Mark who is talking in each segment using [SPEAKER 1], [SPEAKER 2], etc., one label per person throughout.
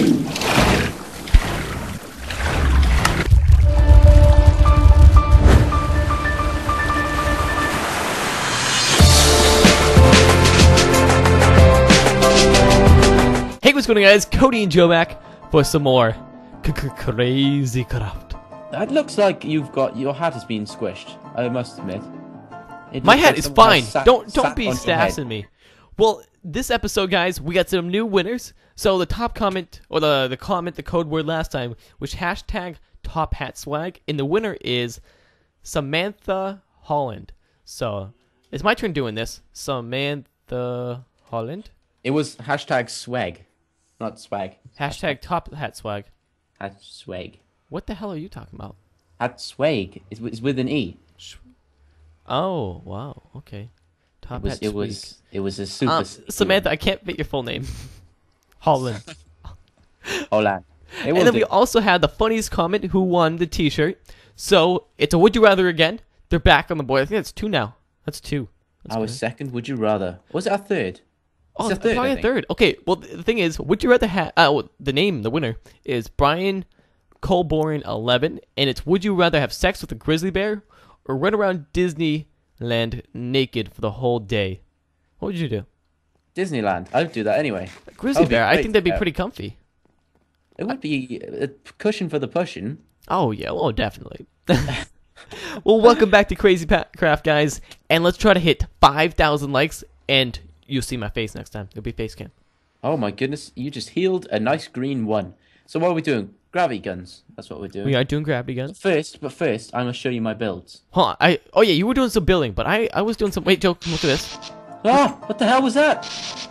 [SPEAKER 1] Hey, what's going on, guys? Cody and Joe back for some more Crazy Craft.
[SPEAKER 2] That looks like you've got your hat has been squished. I must admit.
[SPEAKER 1] My hat is fine. Don't be sassing me. Well, this episode, guys, we got some new winners. So the top comment, or the code word last time, was hashtag top hat swag, and the winner is Samantha Holland. So it's my turn doing this. Samantha Holland.
[SPEAKER 2] It was hashtag swag, not swag.
[SPEAKER 1] Hashtag top hat swag.
[SPEAKER 2] Hat swag.
[SPEAKER 1] What the hell are you talking about?
[SPEAKER 2] Hat swag is with an E.
[SPEAKER 1] Oh, wow. Okay. Top hat swag.
[SPEAKER 2] It was a super.
[SPEAKER 1] Samantha, I can't fit your full name. Holland.
[SPEAKER 2] Holland.
[SPEAKER 1] And then we also had the funniest comment who won the t-shirt. So it's a would you rather again. They're back on the board. I think that's 2 now. That's 2. That's
[SPEAKER 2] our
[SPEAKER 1] good.
[SPEAKER 2] second would you rather. Was it our third?
[SPEAKER 1] Oh, it's probably a third. Okay, well, the thing is, would you rather have... the name, the winner, is Brian Colborn 11, and it's would you rather have sex with a grizzly bear or run around Disneyland naked for the whole day? What would you do?
[SPEAKER 2] Disneyland. I'd do that anyway.
[SPEAKER 1] A grizzly bear, I think that'd be pretty comfy.
[SPEAKER 2] It would be a cushion for the pushing.
[SPEAKER 1] Oh, yeah, well, definitely. Well, welcome back to Crazy Craft, guys, and let's try to hit 5,000 likes, and you'll see my face next time. It'll be face cam.
[SPEAKER 2] Oh my goodness, you just healed a nice green one. So what are we doing? Gravity guns. That's what we're doing.
[SPEAKER 1] We are doing gravity guns.
[SPEAKER 2] But first, I'm going to show you my builds.
[SPEAKER 1] Hold on. Oh yeah, you were doing some building, but I was doing some... Wait, Joe, look at this.
[SPEAKER 2] Ah, what the hell was that?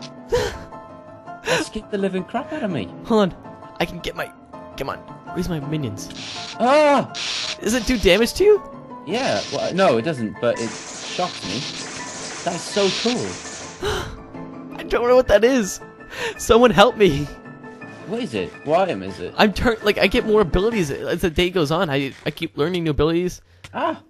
[SPEAKER 2] That scared the living crap out of me.
[SPEAKER 1] Hold on. I can get my... Come on. Where's my minions?
[SPEAKER 2] Ah!
[SPEAKER 1] Does it do damage to you?
[SPEAKER 2] Yeah, well, no, it doesn't, but it shocked me. That's so cool.
[SPEAKER 1] I don't know what that is. Someone help me.
[SPEAKER 2] What is it? What item is it?
[SPEAKER 1] I get more abilities as the day goes on. I keep learning new abilities.
[SPEAKER 2] Ah.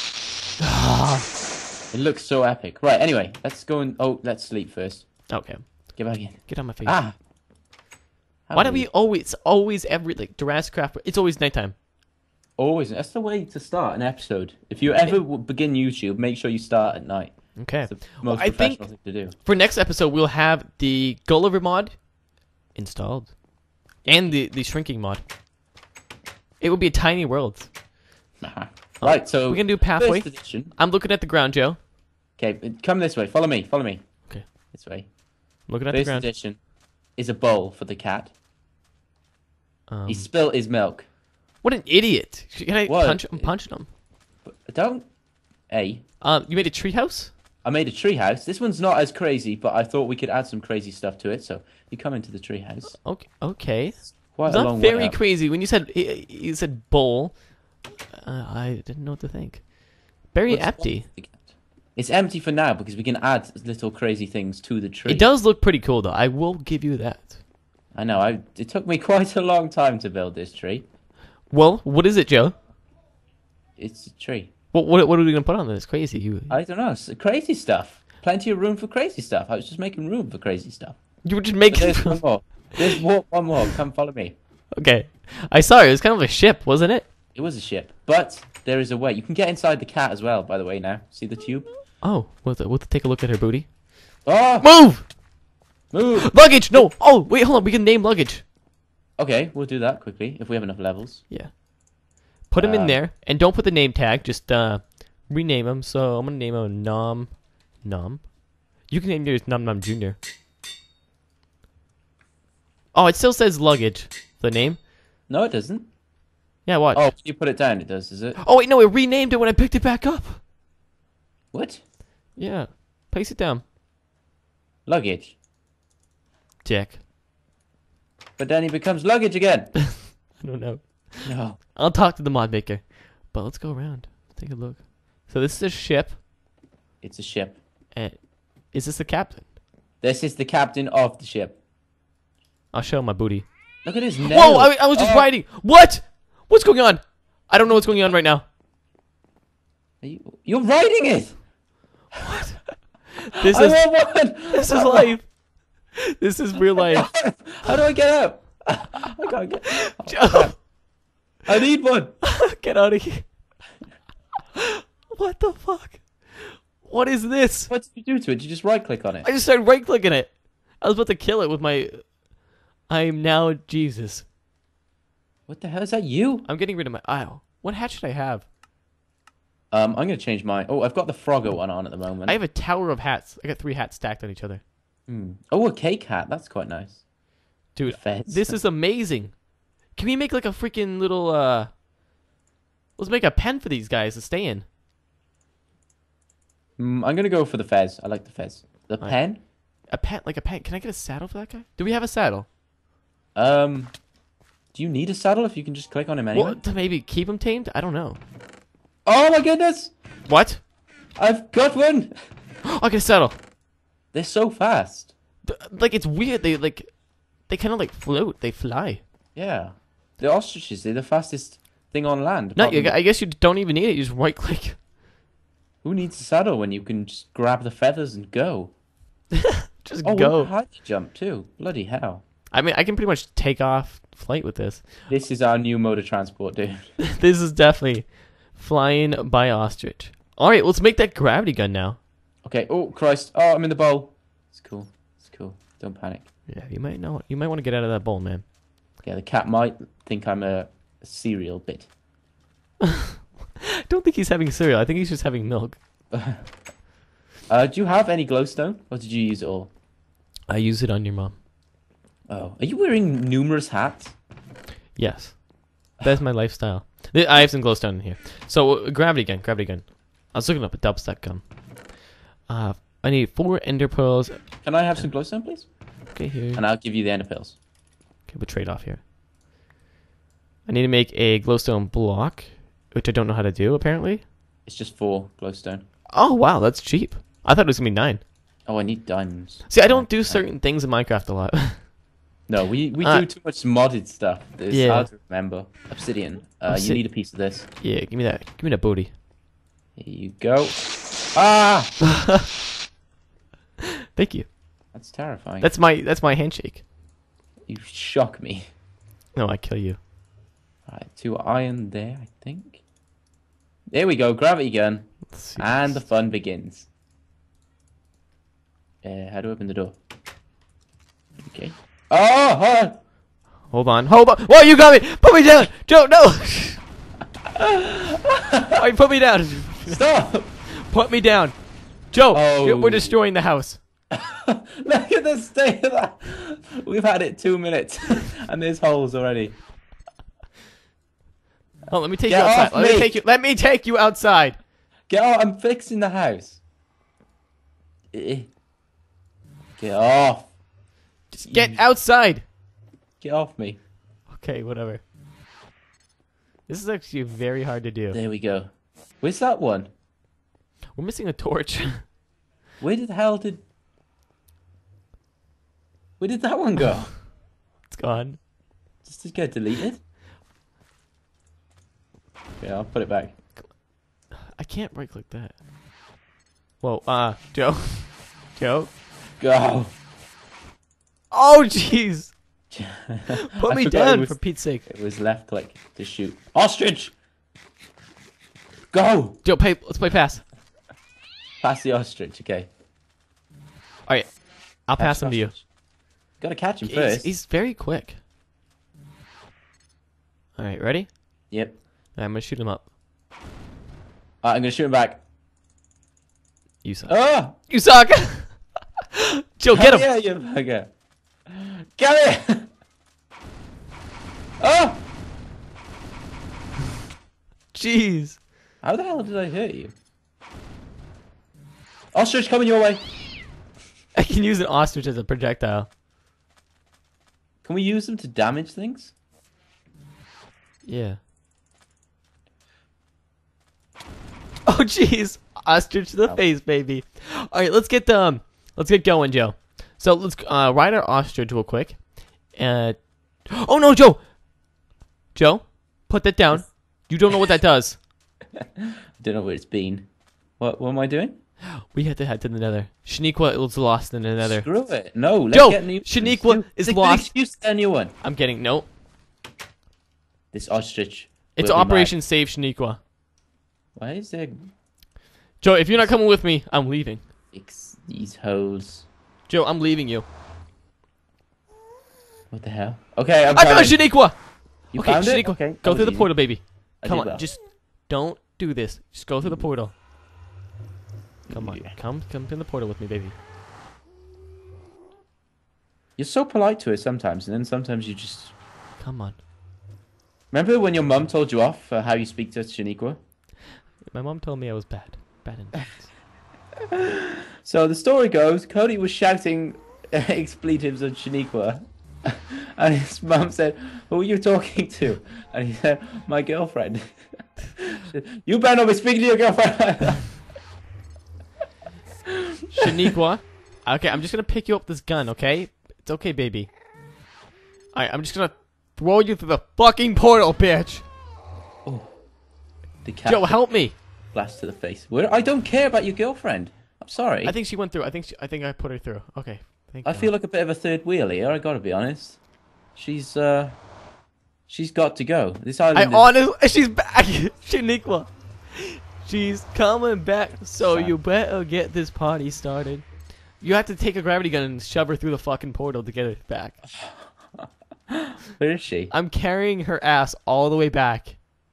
[SPEAKER 2] It looks so epic. Right, anyway, let's go and... Oh, let's sleep first.
[SPEAKER 1] Okay.
[SPEAKER 2] Get back in.
[SPEAKER 1] Get on my face.
[SPEAKER 2] Ah.
[SPEAKER 1] Why do we always every, like, Jurassic Craft, it's always nighttime.
[SPEAKER 2] Always. That's the way to start an episode. If you ever begin YouTube, make sure you start at night.
[SPEAKER 1] Okay.
[SPEAKER 2] It's the most
[SPEAKER 1] I think
[SPEAKER 2] professional thing to do.
[SPEAKER 1] for next episode, we'll have the Gulliver mod installed. And the shrinking mod. It will be a tiny world.
[SPEAKER 2] Right, so...
[SPEAKER 1] We're going to do pathway.
[SPEAKER 2] First edition.
[SPEAKER 1] I'm looking at the ground, Joe.
[SPEAKER 2] Okay, come this way. Follow me. Follow me.
[SPEAKER 1] Okay.
[SPEAKER 2] This way.
[SPEAKER 1] Looking at the
[SPEAKER 2] First
[SPEAKER 1] ground.
[SPEAKER 2] edition is a bowl for the cat. He
[SPEAKER 1] He
[SPEAKER 2] spilt his milk.
[SPEAKER 1] What an idiot! Can I
[SPEAKER 2] What?
[SPEAKER 1] punch? I'm punching him.
[SPEAKER 2] Don't... Hey.
[SPEAKER 1] You made a treehouse?
[SPEAKER 2] I made a treehouse. This one's not as crazy, but I thought we could add some crazy stuff to it. So you come into the treehouse.
[SPEAKER 1] Okay. Okay.
[SPEAKER 2] Quite
[SPEAKER 1] It's
[SPEAKER 2] a
[SPEAKER 1] not
[SPEAKER 2] long way
[SPEAKER 1] very
[SPEAKER 2] up.
[SPEAKER 1] crazy. When you said bowl, I didn't know what to think. Very
[SPEAKER 2] What's
[SPEAKER 1] empty.
[SPEAKER 2] It's empty for now because we can add little crazy things to the tree.
[SPEAKER 1] It does look pretty cool, though. I will give you that.
[SPEAKER 2] I know. It took me quite a long time to build this tree.
[SPEAKER 1] Well, what is it, Joe?
[SPEAKER 2] It's a tree.
[SPEAKER 1] What are we gonna put on this? Crazy.
[SPEAKER 2] I don't know. It's crazy stuff. Plenty of room for crazy stuff. I was just making room for crazy stuff.
[SPEAKER 1] You were just
[SPEAKER 2] But
[SPEAKER 1] making.
[SPEAKER 2] there's one more. There's one more. Come follow me.
[SPEAKER 1] Okay. I saw it. It was kind of a ship, wasn't it?
[SPEAKER 2] It was a ship, but there is a way. You can get inside the cat as well, by the way, now. See the tube?
[SPEAKER 1] Oh, we'll take a look at her booty.
[SPEAKER 2] Oh!
[SPEAKER 1] Move!
[SPEAKER 2] Move!
[SPEAKER 1] Luggage! No! Oh, wait, hold on. We can name luggage.
[SPEAKER 2] Okay, we'll do that quickly, if we have enough levels.
[SPEAKER 1] Yeah. Put him in there, and don't put the name tag. Just rename him. So I'm gonna name him Nom. You can name yours Nom Nom Jr. Oh, it still says luggage. The name.
[SPEAKER 2] No, it doesn't.
[SPEAKER 1] Yeah, watch.
[SPEAKER 2] Oh, when you put it down, it does, is it?
[SPEAKER 1] Oh wait, no, it renamed it when I picked it back up.
[SPEAKER 2] What?
[SPEAKER 1] Yeah. Place it down.
[SPEAKER 2] Luggage.
[SPEAKER 1] Jack.
[SPEAKER 2] But then he becomes luggage again.
[SPEAKER 1] I don't know.
[SPEAKER 2] No.
[SPEAKER 1] I'll talk to the mod maker. But let's go around. Take a look. So this is a ship.
[SPEAKER 2] It's a ship.
[SPEAKER 1] And is this the captain?
[SPEAKER 2] This is the captain of the ship.
[SPEAKER 1] I'll show him my booty.
[SPEAKER 2] Look at his nails.
[SPEAKER 1] Whoa! I was just riding. What? What's going on? I don't know what's going on right now.
[SPEAKER 2] You're riding it!
[SPEAKER 1] This
[SPEAKER 2] I
[SPEAKER 1] is
[SPEAKER 2] want one!
[SPEAKER 1] this is life. This is real life.
[SPEAKER 2] How do I get up? I can't get.
[SPEAKER 1] Joe,
[SPEAKER 2] I need one.
[SPEAKER 1] get out of here. What the fuck? What is this?
[SPEAKER 2] What did you do to it? Did you just right click on it?
[SPEAKER 1] I just started right clicking it. I was about to kill it with my. I am now Jesus.
[SPEAKER 2] What the hell is that? You?
[SPEAKER 1] I'm getting rid of my. Oh, what hat should I have?
[SPEAKER 2] I'm gonna change my. Oh, I've got the Frogger one on at the moment.
[SPEAKER 1] I have a tower of hats. I got 3 hats stacked on each other.
[SPEAKER 2] Oh, a cake hat. That's quite nice.
[SPEAKER 1] Dude,
[SPEAKER 2] Fez.
[SPEAKER 1] this is amazing. Can we make like a freaking little let's make a pen for these guys to stay in.
[SPEAKER 2] I'm gonna go for the Fez. I like the Fez. The pen?
[SPEAKER 1] A pen, like a pen. Can I get a saddle for that guy? Do we have a saddle?
[SPEAKER 2] Do you need a saddle if you can just click on him anyway?
[SPEAKER 1] Well, to maybe keep him tamed? I don't know.
[SPEAKER 2] Oh my goodness!
[SPEAKER 1] What?
[SPEAKER 2] I've got one!
[SPEAKER 1] I get a saddle.
[SPEAKER 2] They're so fast.
[SPEAKER 1] Like, it's weird. They kind of like float. They fly.
[SPEAKER 2] Yeah. The ostriches, they're the fastest thing on land.
[SPEAKER 1] No, I guess you don't even need it. You just right click.
[SPEAKER 2] Who needs a saddle when you can just grab the feathers and go?
[SPEAKER 1] Just
[SPEAKER 2] Oh,
[SPEAKER 1] go.
[SPEAKER 2] high jump too. Bloody hell.
[SPEAKER 1] I mean, I can pretty much take off flight with this.
[SPEAKER 2] This is our new mode of transport, dude.
[SPEAKER 1] This is definitely flying by ostrich. All right, let's make that gravity gun now.
[SPEAKER 2] Okay. Oh, Christ. Oh, I'm in the bowl. It's cool. It's cool. Don't panic.
[SPEAKER 1] Yeah, you might know. You might want to get out of that bowl, man.
[SPEAKER 2] Yeah, the cat might think I'm a cereal bit.
[SPEAKER 1] I don't think he's having cereal. I think he's just having milk.
[SPEAKER 2] Do you have any glowstone? Or did you use it all?
[SPEAKER 1] I use it on your mom.
[SPEAKER 2] Oh. Are you wearing numerous hats?
[SPEAKER 1] Yes. That's my lifestyle. I have some glowstone in here. So, gravity gun. I was looking up a dubstep gun. I need 4 ender pearls.
[SPEAKER 2] Can I have some glowstone, please?
[SPEAKER 1] Okay, here.
[SPEAKER 2] And I'll give you the ender pearls.
[SPEAKER 1] Okay, we'll trade off here. I need to make a glowstone block, which I don't know how to do, apparently.
[SPEAKER 2] It's just 4 glowstone.
[SPEAKER 1] Oh, wow, that's cheap. I thought it was going to be 9.
[SPEAKER 2] Oh, I need diamonds.
[SPEAKER 1] See, I don't do certain things in Minecraft a lot.
[SPEAKER 2] No, we do too much modded stuff. It's
[SPEAKER 1] Yeah.
[SPEAKER 2] hard to remember. Obsidian. You need a piece of this.
[SPEAKER 1] Yeah, give me that. Give me that booty.
[SPEAKER 2] Here you go. Ah!
[SPEAKER 1] Thank you.
[SPEAKER 2] That's terrifying.
[SPEAKER 1] That's my handshake.
[SPEAKER 2] You shock me.
[SPEAKER 1] No, I kill you.
[SPEAKER 2] Alright, 2 iron there, I think. There we go, gravity gun.
[SPEAKER 1] Let's see
[SPEAKER 2] And the
[SPEAKER 1] this.
[SPEAKER 2] fun begins. How do I open the door? Okay. Oh!
[SPEAKER 1] Hold on. Whoa, you got me! Put me down! Joe, no! Alright, put me down.
[SPEAKER 2] Stop!
[SPEAKER 1] Put me down. Joe,
[SPEAKER 2] Oh.
[SPEAKER 1] we're destroying the house.
[SPEAKER 2] Look at the state of that. We've had it 2 minutes. And there's holes already.
[SPEAKER 1] Oh, let me take
[SPEAKER 2] Get
[SPEAKER 1] you outside.
[SPEAKER 2] off me.
[SPEAKER 1] Let me take you outside.
[SPEAKER 2] Get off, I'm fixing the house. Get off.
[SPEAKER 1] Just get outside.
[SPEAKER 2] Get off me.
[SPEAKER 1] Okay, whatever. This is actually very hard to do.
[SPEAKER 2] There we go. Where's that one?
[SPEAKER 1] We're missing a torch.
[SPEAKER 2] Where the hell did... Where did that one go?
[SPEAKER 1] It's gone.
[SPEAKER 2] Just to get deleted? Okay, I'll put it back.
[SPEAKER 1] I can't right click that. Whoa, Joe. Joe.
[SPEAKER 2] Go.
[SPEAKER 1] Oh, jeez. Put
[SPEAKER 2] I
[SPEAKER 1] me
[SPEAKER 2] forgot
[SPEAKER 1] down,
[SPEAKER 2] it was-
[SPEAKER 1] for Pete's sake.
[SPEAKER 2] It was left click to shoot. Ostrich! Go!
[SPEAKER 1] Joe, let's play pass.
[SPEAKER 2] Pass the ostrich, okay.
[SPEAKER 1] Alright, I'll pass him to you.
[SPEAKER 2] Ostrich. Gotta catch him first.
[SPEAKER 1] He's very quick. Alright, ready?
[SPEAKER 2] Yep.
[SPEAKER 1] I'm gonna shoot him up.
[SPEAKER 2] I'm gonna shoot him back.
[SPEAKER 1] You suck.
[SPEAKER 2] Oh!
[SPEAKER 1] You suck! Joe, get him!
[SPEAKER 2] Yeah, you bugger. Get it! Oh!
[SPEAKER 1] Jeez.
[SPEAKER 2] How the hell did I hurt you? Ostrich coming your way.
[SPEAKER 1] I can use an ostrich as a projectile.
[SPEAKER 2] Can we use them to damage things?
[SPEAKER 1] Yeah. Oh, jeez. Ostrich to the face, baby. Alright, let's get going, Joe. So let's ride our ostrich real quick. Oh no, Joe! Joe, put that down. You don't know what that does.
[SPEAKER 2] Don't know where it's been. What am I doing?
[SPEAKER 1] We have to head to the Nether. Shaniqua was lost in the Nether.
[SPEAKER 2] Screw it. No, let's
[SPEAKER 1] Joe,
[SPEAKER 2] get a new
[SPEAKER 1] Shaniqua is lost.
[SPEAKER 2] Excuse a new one.
[SPEAKER 1] I'm getting no.
[SPEAKER 2] This ostrich.
[SPEAKER 1] It's Operation Save Shaniqua.
[SPEAKER 2] Why is there
[SPEAKER 1] Joe, if you're not coming with me, I'm leaving.
[SPEAKER 2] fix these holes?
[SPEAKER 1] Joe, I'm leaving you.
[SPEAKER 2] What the hell? Okay,
[SPEAKER 1] I found Shaniqua!
[SPEAKER 2] You
[SPEAKER 1] okay,
[SPEAKER 2] found it?
[SPEAKER 1] Shaniqua,
[SPEAKER 2] Okay,
[SPEAKER 1] go through the
[SPEAKER 2] easy.
[SPEAKER 1] portal, baby.
[SPEAKER 2] I
[SPEAKER 1] Come
[SPEAKER 2] did
[SPEAKER 1] on,
[SPEAKER 2] well.
[SPEAKER 1] just don't do this. Just go through the portal. Come on,
[SPEAKER 2] Yeah.
[SPEAKER 1] come in the portal with me, baby.
[SPEAKER 2] You're so polite to her sometimes, and then sometimes you just...
[SPEAKER 1] Come on.
[SPEAKER 2] Remember when your mum told you off for how you speak to Shaniqua?
[SPEAKER 1] My mom told me I was bad. Bad in things.
[SPEAKER 2] So the story goes, Cody was shouting expletives at Shaniqua. And his mum said, "Who are you talking to?" And he said, "My girlfriend." She said, "You better not be speaking to your girlfriend."
[SPEAKER 1] Shaniqua. Okay, I'm just gonna pick you up this gun, okay? It's okay, baby. Alright, I'm just gonna throw you through the fucking portal, bitch!
[SPEAKER 2] Oh, the cat
[SPEAKER 1] Joe, help me!
[SPEAKER 2] blast to the face. I don't care about your girlfriend. I'm sorry.
[SPEAKER 1] I think she went through. I think I put her through. Okay. Thank
[SPEAKER 2] I
[SPEAKER 1] God.
[SPEAKER 2] feel like a bit of a third wheel here. I gotta be honest. She's got to go. This island.
[SPEAKER 1] She's back, Shaniqua. She's coming back. So
[SPEAKER 2] Sad.
[SPEAKER 1] you better get this party started. You have to take a gravity gun and shove her through the fucking portal to get it back.
[SPEAKER 2] Where is she?
[SPEAKER 1] I'm carrying her ass all the way back.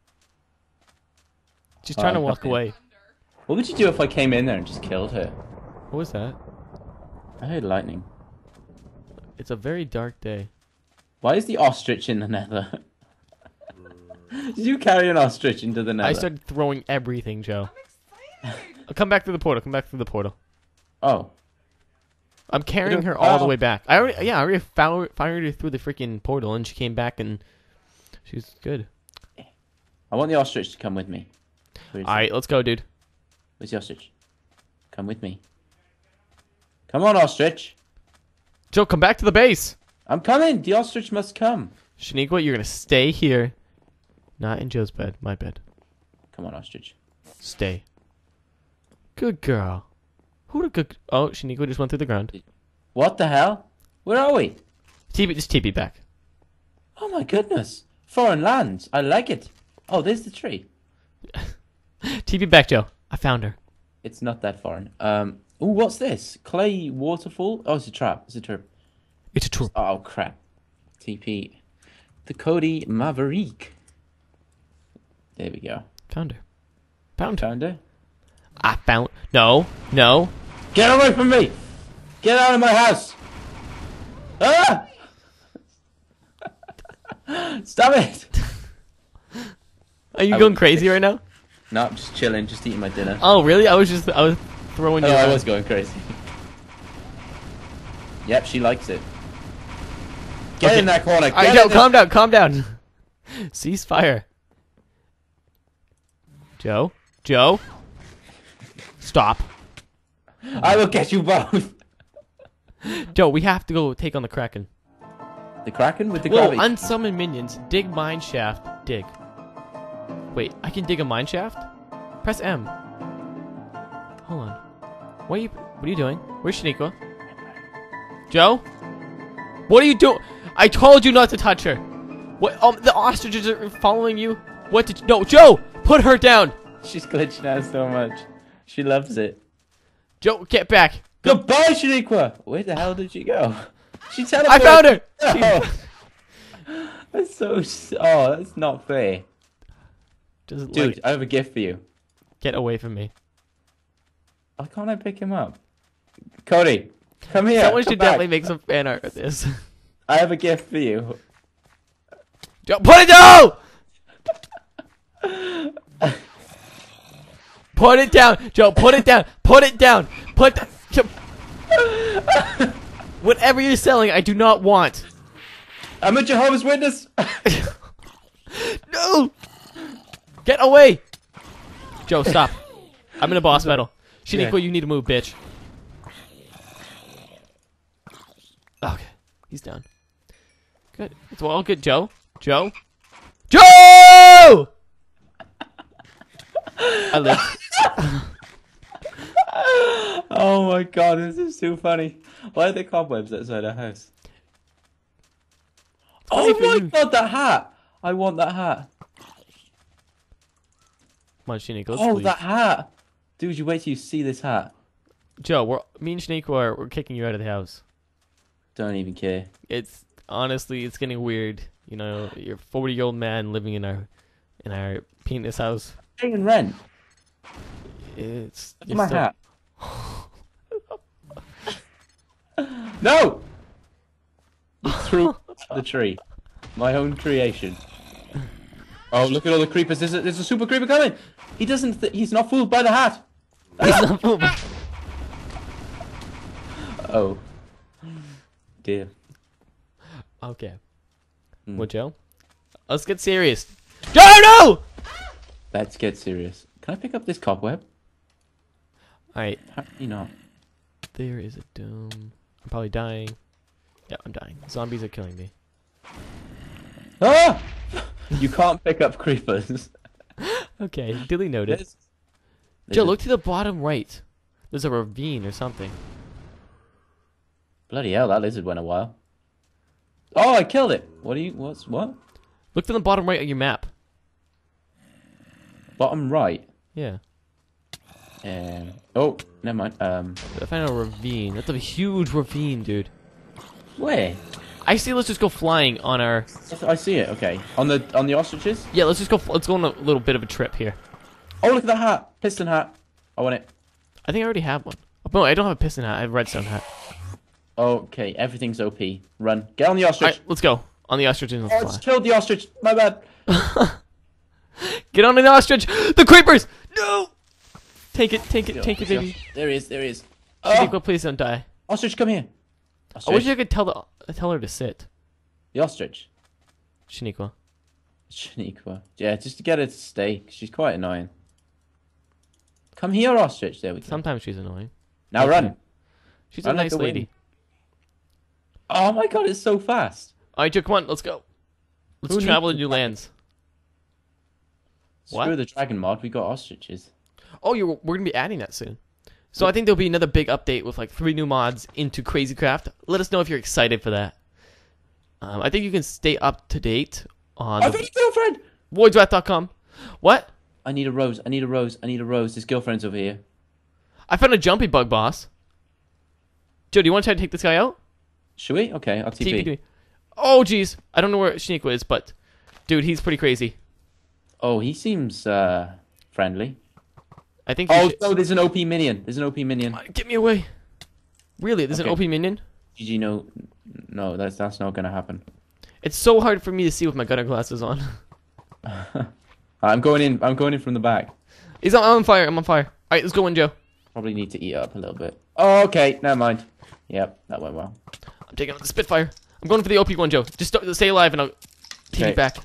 [SPEAKER 1] She's trying to walk
[SPEAKER 2] okay.
[SPEAKER 1] away.
[SPEAKER 2] What would you do if I came in there and just killed her?
[SPEAKER 1] What was that?
[SPEAKER 2] I heard lightning.
[SPEAKER 1] It's a very dark day.
[SPEAKER 2] Why is the ostrich in the nether? Did you carry an ostrich into the nether?
[SPEAKER 1] I started throwing everything, Joe. Come back through the portal. Come back through the portal.
[SPEAKER 2] Oh.
[SPEAKER 1] I'm carrying her all the way back. I already fired her through the freaking portal, and she came back, and she's good.
[SPEAKER 2] I want the ostrich to come with me.
[SPEAKER 1] All right, let's go, dude.
[SPEAKER 2] Where's the ostrich? Come with me. Come on, ostrich.
[SPEAKER 1] Joe, come back to the base.
[SPEAKER 2] I'm coming. The ostrich must come.
[SPEAKER 1] Shaniqua, you're gonna stay here, not in Joe's bed. My bed.
[SPEAKER 2] Come on, ostrich.
[SPEAKER 1] Stay. Good girl. Who the good? Oh, Shaniqua just went through the ground.
[SPEAKER 2] What the hell? Where are we?
[SPEAKER 1] Just TP back.
[SPEAKER 2] Oh my goodness. Foreign lands. I like it. Oh, there's the tree.
[SPEAKER 1] TP back, Joe. I found her.
[SPEAKER 2] It's not that foreign. Ooh, what's this? Clay waterfall? Oh, it's a trap. It's a trap.
[SPEAKER 1] It's a trap.
[SPEAKER 2] Oh, crap. TP. The Cody Maverick. There we go.
[SPEAKER 1] Found her. Found her.
[SPEAKER 2] Found her.
[SPEAKER 1] I found. No. No.
[SPEAKER 2] Get away from me! Get out of my house! Ah! Stop it!
[SPEAKER 1] Are you going crazy right now?
[SPEAKER 2] No, I'm just chilling, just eating my dinner.
[SPEAKER 1] Oh, really? I was throwing you.
[SPEAKER 2] Oh, I
[SPEAKER 1] around.
[SPEAKER 2] was going crazy. Yep, she likes it. Get
[SPEAKER 1] Okay.
[SPEAKER 2] in that corner.
[SPEAKER 1] All right,
[SPEAKER 2] Get
[SPEAKER 1] Joe,
[SPEAKER 2] in there.
[SPEAKER 1] calm down. Calm down. Cease fire. Joe. Joe. Stop.
[SPEAKER 2] I will get you both.
[SPEAKER 1] Joe, we have to go take on the Kraken.
[SPEAKER 2] The Kraken with the
[SPEAKER 1] Whoa,
[SPEAKER 2] gravity.
[SPEAKER 1] unsummon minions. Dig mine shaft. Dig. Wait, I can dig a mine shaft? Press M. Hold on. What are you doing? Where's Shaniqua? Joe? What are you doing? I told you not to touch her. What? The ostriches are following you? What did you... No, Joe! Put her down!
[SPEAKER 2] She's glitching out so much. She loves it.
[SPEAKER 1] Joe, get back. Go.
[SPEAKER 2] Goodbye, Shaniqua. Where the hell did she go? She teleported.
[SPEAKER 1] I found her!
[SPEAKER 2] Oh. That's so... Oh, that's not fair.
[SPEAKER 1] Doesn't
[SPEAKER 2] Dude,
[SPEAKER 1] like...
[SPEAKER 2] I have a gift for you.
[SPEAKER 1] Get away from me.
[SPEAKER 2] Why can't I pick him up? Cody, come here.
[SPEAKER 1] Someone
[SPEAKER 2] come
[SPEAKER 1] should
[SPEAKER 2] back.
[SPEAKER 1] definitely make some fan art of this.
[SPEAKER 2] I have a gift for you.
[SPEAKER 1] Joe, put it down! Put it down, Joe. Put it down. Put it down. Whatever you're selling, I do not want.
[SPEAKER 2] I'm a Jehovah's Witness.
[SPEAKER 1] No! Get away! Joe, stop. I'm in a boss battle. Shaniqua,
[SPEAKER 2] Yeah.
[SPEAKER 1] you need to move, bitch. Okay, he's down. Good. It's all good, Joe. Joe? Joe! I live.
[SPEAKER 2] Oh my god, this is too funny. Why are there cobwebs outside our house?
[SPEAKER 1] Funny
[SPEAKER 2] Oh
[SPEAKER 1] for
[SPEAKER 2] my
[SPEAKER 1] you.
[SPEAKER 2] god, that hat! I want that hat.
[SPEAKER 1] Come on, Shaniqua, let's
[SPEAKER 2] Oh,
[SPEAKER 1] leave.
[SPEAKER 2] that hat! Dude, you wait till you see this hat.
[SPEAKER 1] Joe, me and Shaniqua we're kicking you out of the house.
[SPEAKER 2] Don't even care.
[SPEAKER 1] It's honestly, it's getting weird. You know, you're a 40-year-old man living in our penis house.
[SPEAKER 2] Paying rent.
[SPEAKER 1] It's
[SPEAKER 2] Look at my hat. No! You threw the tree. My own creation. Oh, look at all the creepers. There's a super creeper coming. He doesn't. He's not fooled by the hat. Oh. Dear.
[SPEAKER 1] Okay.
[SPEAKER 2] Hmm.
[SPEAKER 1] Well, Joe, let's get serious. Joe, no!
[SPEAKER 2] Let's get serious. Can I pick up this cobweb?
[SPEAKER 1] Alright,
[SPEAKER 2] Apparently not.
[SPEAKER 1] there is a dome. I'm probably dying. Yeah, I'm dying. Zombies are killing me.
[SPEAKER 2] Ah! You can't pick up creepers.
[SPEAKER 1] Okay, duly noted.
[SPEAKER 2] There's
[SPEAKER 1] Joe,
[SPEAKER 2] a-
[SPEAKER 1] look to the bottom right. There's a ravine or something.
[SPEAKER 2] Bloody hell, that lizard went a while. Oh, I killed it. What?
[SPEAKER 1] Look to the bottom right of your map.
[SPEAKER 2] Bottom right.
[SPEAKER 1] Yeah.
[SPEAKER 2] Oh, never mind.
[SPEAKER 1] I found a ravine. That's a huge ravine, dude.
[SPEAKER 2] Where?
[SPEAKER 1] I say let's just go flying on our...
[SPEAKER 2] I see it. Okay, on the ostriches.
[SPEAKER 1] Yeah, let's just go... Let's go on a little bit of a trip here.
[SPEAKER 2] Oh, look at that hat, piston hat. I want it.
[SPEAKER 1] I think I already have one. Oh, no, I don't have a piston hat. I have a redstone hat.
[SPEAKER 2] Okay, everything's OP. Run. Get on the ostrich.
[SPEAKER 1] Alright, let's go. On the ostrich and
[SPEAKER 2] Oh,
[SPEAKER 1] let's
[SPEAKER 2] it's
[SPEAKER 1] fly.
[SPEAKER 2] killed the ostrich. My bad.
[SPEAKER 1] Get on the ostrich! The creepers! No! Take it, baby.
[SPEAKER 2] There he is.
[SPEAKER 1] Shaniqua,
[SPEAKER 2] Oh,
[SPEAKER 1] please don't die.
[SPEAKER 2] ostrich, come here.
[SPEAKER 1] I
[SPEAKER 2] Ostrich.
[SPEAKER 1] wish I could tell her to sit.
[SPEAKER 2] The ostrich.
[SPEAKER 1] Shaniqua.
[SPEAKER 2] Shaniqua. Yeah, just to get her to stay. 'Cause she's quite annoying. Come here, ostrich. There we go.
[SPEAKER 1] Sometimes she's annoying.
[SPEAKER 2] Now run.
[SPEAKER 1] She's a
[SPEAKER 2] Run like
[SPEAKER 1] nice
[SPEAKER 2] the
[SPEAKER 1] lady.
[SPEAKER 2] wind. Oh my god, it's so fast.
[SPEAKER 1] Alright, Joe, come on, let's go. Let's
[SPEAKER 2] Who
[SPEAKER 1] travel to
[SPEAKER 2] needs
[SPEAKER 1] new
[SPEAKER 2] to-
[SPEAKER 1] lands. What?
[SPEAKER 2] Screw the dragon mod. We got ostriches.
[SPEAKER 1] Oh, we're gonna be adding that soon. So I think there'll be another big update with like 3 new mods into CrazyCraft. Let us know if you're excited for that. I think you can stay up to date on
[SPEAKER 2] I've got a girlfriend.
[SPEAKER 1] voidswrath.com. What?
[SPEAKER 2] I need a rose. His girlfriend's over here.
[SPEAKER 1] I found a jumpy bug boss. Joe, do you want to try to take this guy out?
[SPEAKER 2] Should we? Okay, I'll TP.
[SPEAKER 1] TP to me. Oh, jeez. I don't know where Shaniqua is, but dude, he's pretty crazy.
[SPEAKER 2] Oh, he seems friendly.
[SPEAKER 1] I think. you
[SPEAKER 2] Oh
[SPEAKER 1] should-
[SPEAKER 2] no, there's an OP minion.
[SPEAKER 1] Get me away. Really? There's an
[SPEAKER 2] Okay.
[SPEAKER 1] OP minion?
[SPEAKER 2] GG, no, that's not gonna happen.
[SPEAKER 1] It's so hard for me to see with my gunner glasses on.
[SPEAKER 2] I'm going in from the back.
[SPEAKER 1] I'm on fire. I'm on fire. All right, let's go in, Joe.
[SPEAKER 2] Probably need to eat up a little bit. Oh, okay, never mind. Yep, that went well.
[SPEAKER 1] I'm taking out the Spitfire. I'm going for the OP one, Joe. Just stay alive and I'll take
[SPEAKER 2] Okay.
[SPEAKER 1] you back.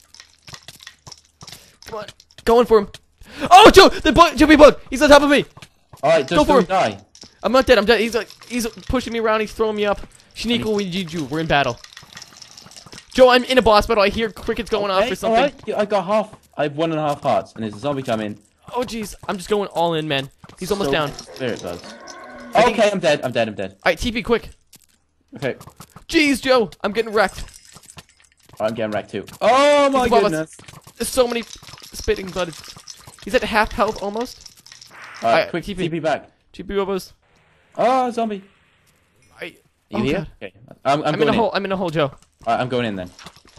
[SPEAKER 1] Come on. Going for him. Oh, Joe! The jumpy bug! He's on top of me!
[SPEAKER 2] All right,
[SPEAKER 1] Go
[SPEAKER 2] just
[SPEAKER 1] for
[SPEAKER 2] don't
[SPEAKER 1] him.
[SPEAKER 2] die.
[SPEAKER 1] I'm not dead. I'm dead. He's pushing me around. He's throwing me up. Shaniqua, we need you. We're in battle. Joe, I'm in a boss battle. I hear crickets going off or something.
[SPEAKER 2] All right, I got half. I have 1.5 hearts, and there's a zombie coming.
[SPEAKER 1] Oh, jeez. I'm just going all in, man. He's almost
[SPEAKER 2] So-
[SPEAKER 1] down.
[SPEAKER 2] Spirit bugs.
[SPEAKER 1] I think-
[SPEAKER 2] Okay, I'm dead. I'm dead.
[SPEAKER 1] Alright, TP quick.
[SPEAKER 2] Okay,
[SPEAKER 1] Jeez, Joe. I'm getting wrecked.
[SPEAKER 2] I'm getting wrecked too. Oh my
[SPEAKER 1] above us.
[SPEAKER 2] goodness!
[SPEAKER 1] There's so many spitting blood. He's at half health almost.
[SPEAKER 2] All right, quick
[SPEAKER 1] TP.
[SPEAKER 2] TP back.
[SPEAKER 1] TP Robos.
[SPEAKER 2] Oh, zombie!
[SPEAKER 1] I,
[SPEAKER 2] You
[SPEAKER 1] oh,
[SPEAKER 2] here?
[SPEAKER 1] God.
[SPEAKER 2] Okay, I'm
[SPEAKER 1] I'm
[SPEAKER 2] going
[SPEAKER 1] in a
[SPEAKER 2] in.
[SPEAKER 1] hole. I'm in a hole, Joe.
[SPEAKER 2] All right, I'm going in then.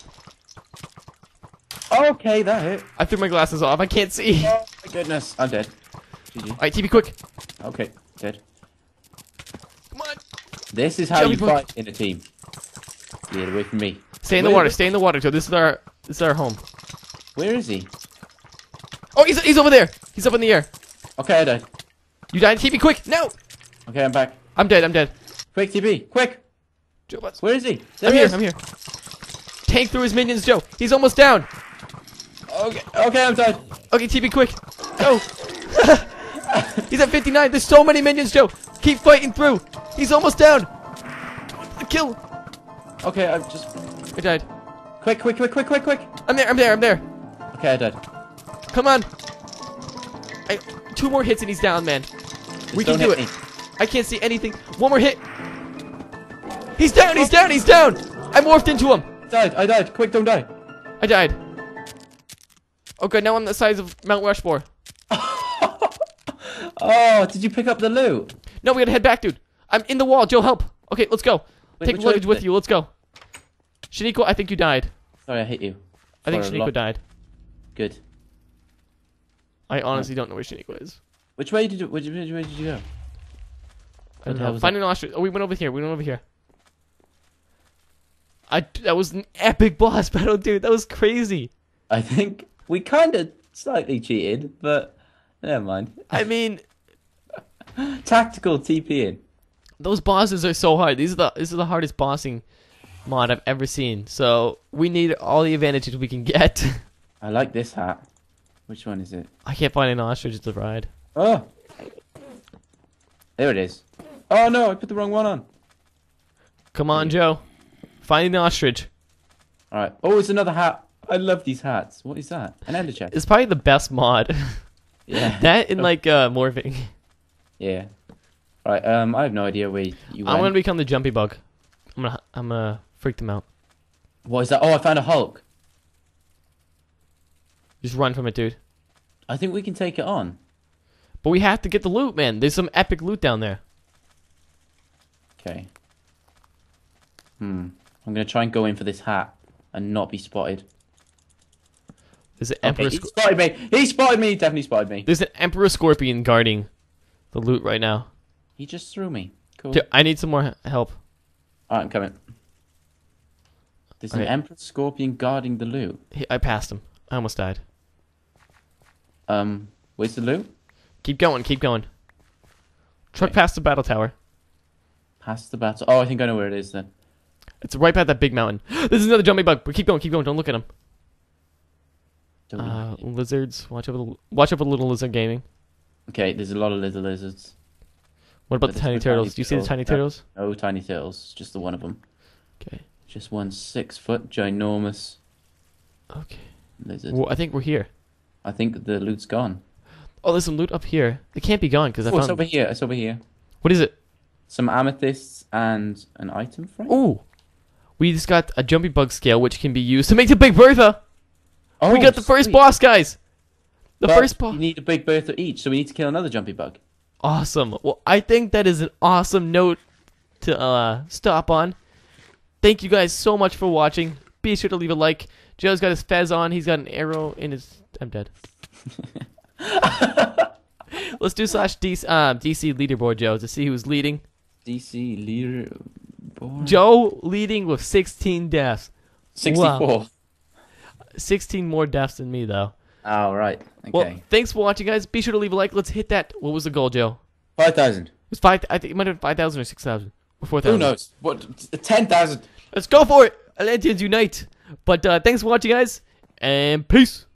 [SPEAKER 2] Okay, that hit.
[SPEAKER 1] I threw my glasses off. I can't see.
[SPEAKER 2] Oh my goodness, I'm dead. GG.
[SPEAKER 1] Alright, TP quick.
[SPEAKER 2] Okay, dead.
[SPEAKER 1] Come on.
[SPEAKER 2] This is how
[SPEAKER 1] Jelly
[SPEAKER 2] you
[SPEAKER 1] bug.
[SPEAKER 2] fight in a team. Get away from me.
[SPEAKER 1] Stay in the
[SPEAKER 2] Where-
[SPEAKER 1] water. Stay in the water, Joe. This is our home.
[SPEAKER 2] Where is he?
[SPEAKER 1] Oh, he's over there. He's up in the air.
[SPEAKER 2] Okay, I died.
[SPEAKER 1] You died. TP quick. No.
[SPEAKER 2] Okay, I'm back.
[SPEAKER 1] I'm dead.
[SPEAKER 2] Quick, TP, quick!
[SPEAKER 1] Joe, butts.
[SPEAKER 2] Where is he? There
[SPEAKER 1] I'm
[SPEAKER 2] he
[SPEAKER 1] here.
[SPEAKER 2] is.
[SPEAKER 1] I'm here. Tank through his minions, Joe. He's almost down.
[SPEAKER 2] Okay, I'm dead.
[SPEAKER 1] Okay, TP quick. Go. He's at 59. There's so many minions, Joe. Keep fighting through. He's almost down. Kill.
[SPEAKER 2] Okay, I'm just...
[SPEAKER 1] I died.
[SPEAKER 2] Quick!
[SPEAKER 1] I'm there.
[SPEAKER 2] Okay, I died.
[SPEAKER 1] Come on. 2 more hits and he's down, man. We
[SPEAKER 2] Just
[SPEAKER 1] can
[SPEAKER 2] don't
[SPEAKER 1] do
[SPEAKER 2] hit
[SPEAKER 1] it.
[SPEAKER 2] me.
[SPEAKER 1] I can't see anything. One more hit. He's down, he's down, he's down! I morphed into him.
[SPEAKER 2] I died. Quick, don't die.
[SPEAKER 1] I died. Okay, now I'm the size of Mount Rushmore.
[SPEAKER 2] Oh, did you pick up the loot?
[SPEAKER 1] No, we gotta head back, dude. I'm in the wall. Joe, help. Okay, let's go. Take
[SPEAKER 2] which
[SPEAKER 1] luggage
[SPEAKER 2] way?
[SPEAKER 1] with you. Let's go. Shaniqua, I think you died.
[SPEAKER 2] Sorry, I hit you.
[SPEAKER 1] I think
[SPEAKER 2] For a
[SPEAKER 1] Shaniqua
[SPEAKER 2] lot.
[SPEAKER 1] died.
[SPEAKER 2] Good.
[SPEAKER 1] I honestly don't know where Shaniqua is.
[SPEAKER 2] Which way did you go?
[SPEAKER 1] I don't
[SPEAKER 2] What the hell
[SPEAKER 1] know.
[SPEAKER 2] was
[SPEAKER 1] Find an ostrich. Oh, we went over here. We went over here. That was an epic boss battle, dude. That was crazy.
[SPEAKER 2] I think we kind of slightly cheated, but never mind.
[SPEAKER 1] I mean,
[SPEAKER 2] Tactical TPing.
[SPEAKER 1] those bosses are so hard. This is the hardest bossing mod I've ever seen. So we need all the advantages we can get.
[SPEAKER 2] I like this hat. Which one is it?
[SPEAKER 1] I can't find an ostrich to ride.
[SPEAKER 2] Oh, there it is. Oh no, I put the wrong one on.
[SPEAKER 1] Come on, Joe. Find an ostrich.
[SPEAKER 2] All right. Oh, it's another hat. I love these hats. What is that? An ender chest.
[SPEAKER 1] It's probably the best mod.
[SPEAKER 2] Yeah.
[SPEAKER 1] That and like morphing.
[SPEAKER 2] Yeah. All right. I have no idea where you went.
[SPEAKER 1] I'm gonna become the jumpy bug. I'm gonna freak them out.
[SPEAKER 2] What is that? Oh, I found a Hulk.
[SPEAKER 1] Just run from it, dude.
[SPEAKER 2] I think we can take it on.
[SPEAKER 1] But we have to get the loot, man. There's some epic loot down there.
[SPEAKER 2] Okay. I'm gonna try and go in for this hat and not be spotted.
[SPEAKER 1] There's an
[SPEAKER 2] Okay,
[SPEAKER 1] emperor.
[SPEAKER 2] he spotted me. He spotted me. He definitely spotted me.
[SPEAKER 1] There's an emperor scorpion guarding the loot right now.
[SPEAKER 2] He just threw me. Cool.
[SPEAKER 1] Dude, I need some more help.
[SPEAKER 2] All right, I'm coming. There's an
[SPEAKER 1] Okay.
[SPEAKER 2] emperor scorpion guarding the loot.
[SPEAKER 1] I passed him. I almost died.
[SPEAKER 2] Where's the loot?
[SPEAKER 1] Keep going. Keep going. Truck
[SPEAKER 2] Okay.
[SPEAKER 1] past the battle tower.
[SPEAKER 2] Past the battle. Oh, I think I know where it is then.
[SPEAKER 1] It's right by that big mountain. This is another jumpy bug. But keep going. Keep going. Don't look at him. Lizards. Watch out for little lizard gaming.
[SPEAKER 2] Okay, there's a lot of lizards.
[SPEAKER 1] What about
[SPEAKER 2] But
[SPEAKER 1] the
[SPEAKER 2] there's
[SPEAKER 1] tiny
[SPEAKER 2] no
[SPEAKER 1] turtles?
[SPEAKER 2] tiny
[SPEAKER 1] Do you see the
[SPEAKER 2] turtles.
[SPEAKER 1] tiny
[SPEAKER 2] No.
[SPEAKER 1] turtles?
[SPEAKER 2] No tiny turtles, just the one of them.
[SPEAKER 1] Okay.
[SPEAKER 2] Just one 6-foot ginormous
[SPEAKER 1] Okay.
[SPEAKER 2] lizard.
[SPEAKER 1] Well, I think we're here.
[SPEAKER 2] I think the loot's gone.
[SPEAKER 1] Oh, there's some loot up here. It can't be gone because I
[SPEAKER 2] Oh, it's
[SPEAKER 1] found.
[SPEAKER 2] over here. It's over here.
[SPEAKER 1] What is it?
[SPEAKER 2] Some amethysts and an item frame.
[SPEAKER 1] Ooh. We just got a jumpy bug scale which can be used to make the Big Bertha.
[SPEAKER 2] Oh,
[SPEAKER 1] We got the first
[SPEAKER 2] sweet.
[SPEAKER 1] boss, guys. The
[SPEAKER 2] But
[SPEAKER 1] first boss.
[SPEAKER 2] You need a big Bertha each, so we need to kill another jumpy bug.
[SPEAKER 1] Awesome. Well, I think that is an awesome note to stop on. Thank you guys so much for watching. Be sure to leave a like. Joe's got his fez on. He's got an arrow in his... I'm dead. Let's do /DC leaderboard, Joe, to see who's leading.
[SPEAKER 2] DC leaderboard.
[SPEAKER 1] Joe leading with 16 deaths.
[SPEAKER 2] 64.
[SPEAKER 1] Wow. 16 more deaths than me, though.
[SPEAKER 2] Oh, right. Okay.
[SPEAKER 1] Well, thanks for watching, guys. Be sure to leave a like. Let's hit that. What was the goal, Joe?
[SPEAKER 2] 5,000.
[SPEAKER 1] It was 5. I think it might have been 5,000 or 6,000 or 4,000.
[SPEAKER 2] Who knows? What? 10,000.
[SPEAKER 1] Let's go for it. Atlanteans unite. But thanks for watching, guys, and peace.